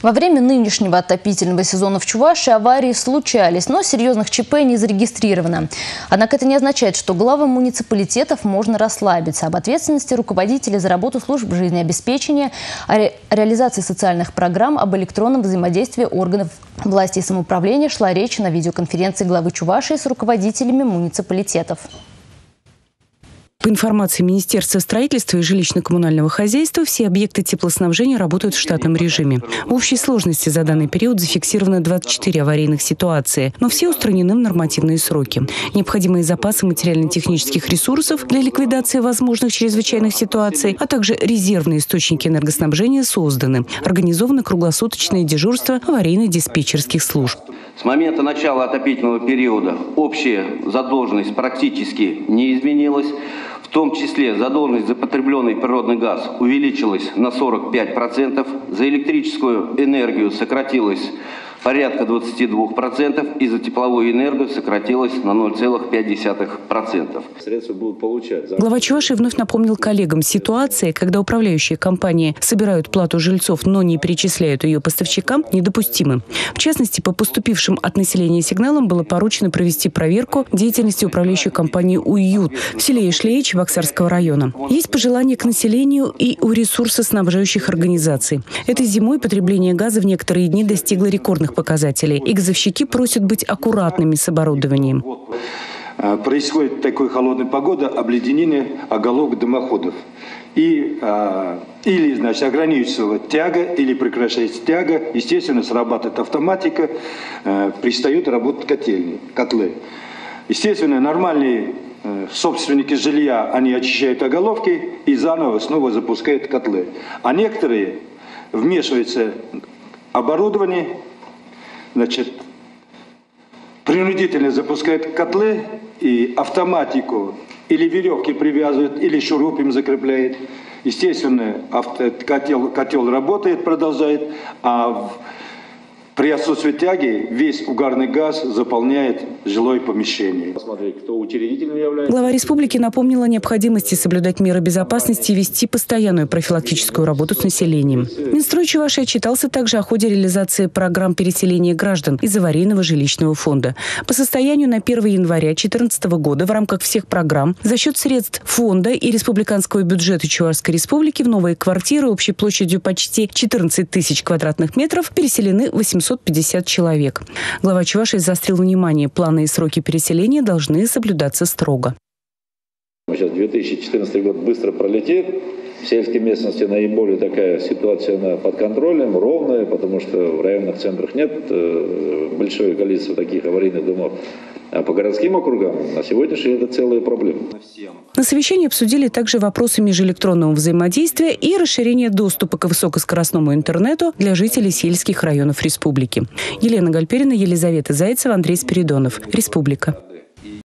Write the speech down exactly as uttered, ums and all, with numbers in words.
Во время нынешнего отопительного сезона в Чувашии аварии случались, но серьезных ЧП не зарегистрировано. Однако это не означает, что главам муниципалитетов можно расслабиться. Об ответственности руководителей за работу служб жизнеобеспечения, о ре реализации социальных программ, об электронном взаимодействии органов власти и самоуправления шла речь на видеоконференции главы Чувашии с руководителями муниципалитетов. По информации Министерства строительства и жилищно-коммунального хозяйства, все объекты теплоснабжения работают в штатном режиме. В общей сложности за данный период зафиксировано двадцать четыре аварийных ситуации, но все устранены в нормативные сроки. Необходимые запасы материально-технических ресурсов для ликвидации возможных чрезвычайных ситуаций, а также резервные источники энергоснабжения созданы. Организовано круглосуточное дежурство аварийно-диспетчерских служб. С момента начала отопительного периода общая задолженность практически не изменилась. В том числе задолженность за потребленный природный газ увеличилась на сорок пять процентов, за электрическую энергию сократилась порядка двадцати двух процентов и за тепловую энергию сократилась на ноль целых пять десятых процента. Средства будут получать. Глава Чувашии вновь напомнил коллегам, ситуация, когда управляющие компании собирают плату жильцов, но не перечисляют ее поставщикам, недопустимы. В частности, по поступившим от населения сигналам было поручено провести проверку деятельности управляющей компании «Уют» в селе Ишлеи Чебоксарского района. Есть пожелания к населению и у ресурсоснабжающих организаций. Этой зимой потребление газа в некоторые дни достигло рекордных показателей, и газовщики просят быть аккуратными с оборудованием. Происходит такой холодная погода, обледенение оголовок дымоходов. И, а, или, значит, ограничивается тяга, или прекращается тяга. Естественно, срабатывает автоматика, а, перестают работать котельные, котлы. Естественно, нормальные а, собственники жилья, они очищают оголовки и заново снова запускают котлы. А некоторые вмешиваются оборудование, значит, принудительно запускают котлы и автоматику или веревки привязывают, или шуруп им закрепляет. Естественно, авто, котел, котел работает, продолжает, а в, при отсутствии тяги весь угарный газ заполняет жилое помещение. Посмотреть, кто учредителем является. Глава республики напомнила о необходимости соблюдать меры безопасности и вести постоянную профилактическую работу с населением. Минстрой Чувашии отчитался также о ходе реализации программ переселения граждан из аварийного жилищного фонда. По состоянию на первое января две тысячи четырнадцатого года в рамках всех программ за счет средств фонда и республиканского бюджета Чувашской республики в новые квартиры общей площадью почти четырнадцать тысяч квадратных метров переселены восемьсот пятьдесят человек. Глава Чувашии заострил внимание, планы и сроки переселения должны соблюдаться строго. Сейчас две тысячи четырнадцатый год быстро пролетит. В сельской местности наиболее такая ситуация она под контролем, ровная, потому что в районных центрах нет э, большое количество таких аварийных домов. А по городским округам на сегодняшний день это целая проблема. На совещании обсудили также вопросы межэлектронного взаимодействия и расширения доступа к высокоскоростному интернету для жителей сельских районов республики. Елена Гальперина, Елизавета Зайцева, Андрей Спиридонов. Республика.